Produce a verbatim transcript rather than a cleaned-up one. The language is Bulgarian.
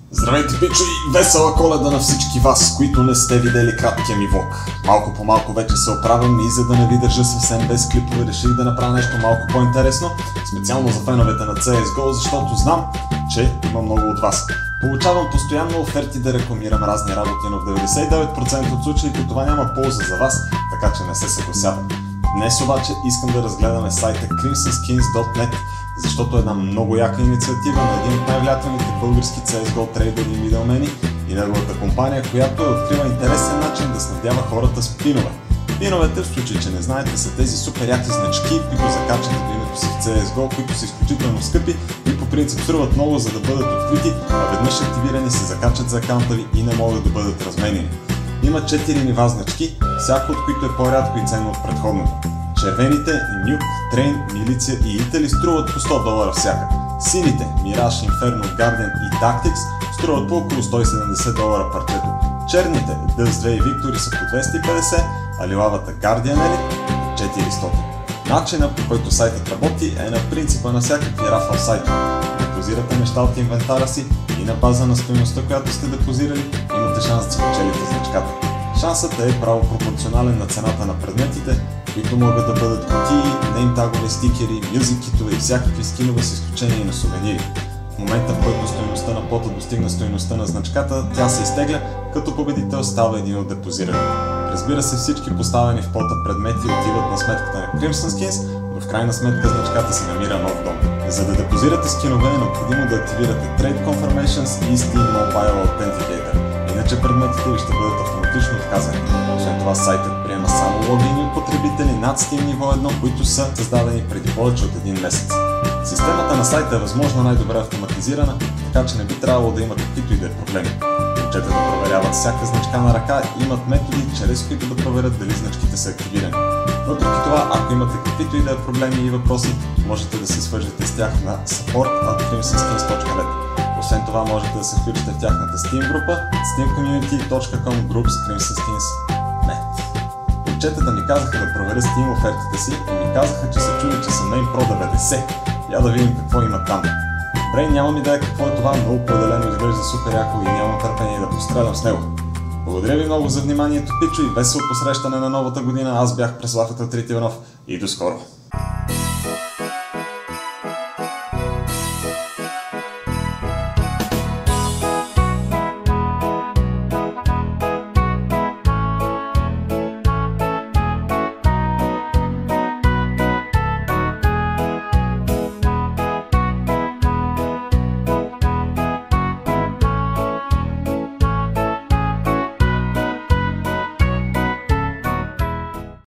Здравейте, пичо, и весела Коледа на всички вас, които не сте видели краткия ми влог. Малко по малко вече се оправям и за да не ви държа съвсем без клипове, реших да направя нещо малко по-интересно, специално за феновете на Си Ес Го, защото знам, че има много от вас. Получавам постоянно оферти да рекламирам разни работи, но в деветдесет и девет процента от случаите това няма полза за вас, така че не се съгласявам. Днес обаче искам да разгледаме сайта Crimson Skins точка нет, защото е една много яка инициатива на един от най-влиятелните български Си Ес Го трейдери и мидълмени и неговата компания, която е открила интересен начин да снабдява хората с пинове. Пиновете, в случай че не знаете, са тези супер яки значки, които закачате в името си в Си Ес Го, които са изключително скъпи и по принцип струват много, за да бъдат открити, а веднъж активирани се закачат за акаунта ви и не могат да бъдат разменени. Има четири нива значки, всяко от които е по-рядко и ценно от предходното. Червените Nuke, Train, Милиция и Итали струват по сто долара всяка. Сините Mirage, Inferno, Guardian и Tactics струват по около сто и седемдесет долара парчето. Черните Dust две и Victory са по двеста и петдесет, а лилавата Guardian Elite четиристотин. Начинът, по който сайтът работи, е на принципа на всякакви рафъл сайтове. Депозирате неща от инвентара си и на база на стойността, която сте депозирали, имате шанс да спечелите значката. Шансът е право пропорционален на цената на предметите, които могат да бъдат кутии, неймтагове, стикери, мюзик-китове и всякакви скинове с изключение на сувенири. В момента, в който стойността на пота достигна стойността на значката, тя се изтегля, като победител става един от депозирани. Разбира се, всички поставени в пота предмети отиват на сметката на Crimson Skins, но в крайна сметка значката се намира нов дом. За да депозирате скинове е необходимо да активирате Trade Confirmations и Steam Mobile Authenticator, иначе предметите ви ще бъдат автоматично отказани. Освен това, сайтът приема само логини от потребители над Steam ниво едно, които са създадени преди повече от един месец. Системата на сайта е възможно най-добре автоматизирана, така че не би трябвало да има каквито и да е проблеми. Момчета да проверяват всяка значка на ръка и имат методи, чрез които да проверят дали значките са активирани. Въпреки това, ако имате каквито и да е проблеми и въпроси, можете да се свържете с тях на support at crimson skins точка нет. Освен това, можете да се включите в тяхната Steam група steam community точка com groups crimson skins точка нет. Момчетата ми казаха да проверя Steam офертите си и ми казаха, че се чуди, че съм Main Pro деветдесет. Я да видим какво има там. Добре, нямам идея какво е това, но определено изглежда супер яко и нямам търпение да пострелям с него. Благодаря ви много за вниманието, пичо, и весело посрещане на новата година. Аз бях Преслав Ататрит Иванов и до скоро!